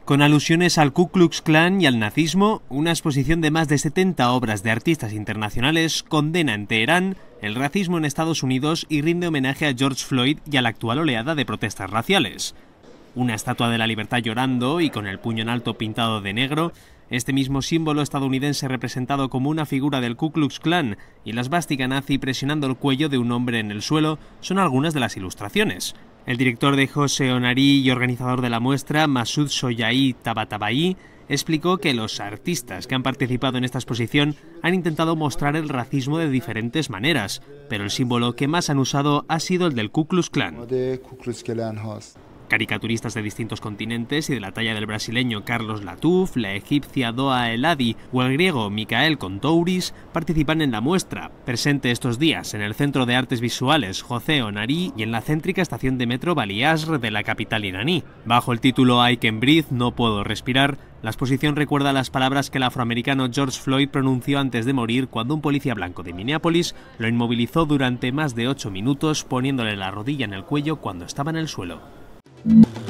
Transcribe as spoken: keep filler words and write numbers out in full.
Con alusiones al Ku Klux Klan y al nazismo, una exposición de más de setenta obras de artistas internacionales condena en Teherán el racismo en Estados Unidos y rinde homenaje a George Floyd y a la actual oleada de protestas raciales. Una estatua de la libertad llorando y con el puño en alto pintado de negro, este mismo símbolo estadounidense representado como una figura del Ku Klux Klan y la esvástica nazi presionando el cuello de un hombre en el suelo son algunas de las ilustraciones. El director de José Honarí y organizador de la muestra, Masoud Shojaei Tabatabai, explicó que los artistas que han participado en esta exposición han intentado mostrar el racismo de diferentes maneras, pero el símbolo que más han usado ha sido el del Ku Klux Klan. Caricaturistas de distintos continentes y de la talla del brasileño Carlos Latuf, la egipcia Doa El-Hadi o el griego Mikael Kontouris participan en la muestra, presente estos días en el Centro de Artes Visuales José Honarí y en la céntrica estación de metro Bali Asr de la capital iraní. Bajo el título I Can Breathe, no puedo respirar, la exposición recuerda las palabras que el afroamericano George Floyd pronunció antes de morir cuando un policía blanco de Minneapolis lo inmovilizó durante más de ocho minutos poniéndole la rodilla en el cuello cuando estaba en el suelo. Mm.